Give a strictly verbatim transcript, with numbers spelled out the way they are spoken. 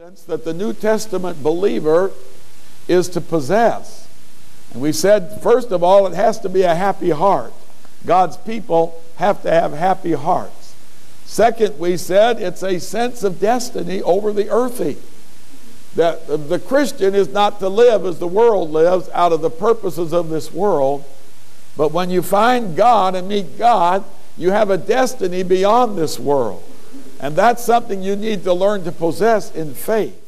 ingredients that the New Testament believer is to possess. And we said, first of all, it has to be a happy heart. God's people have to have happy hearts. Second, we said it's a sense of destiny over the earthy. That the Christian is not to live as the world lives out of the purposes of this world, but when you find God and meet God, you have a destiny beyond this world. And that's something you need to learn to possess in faith.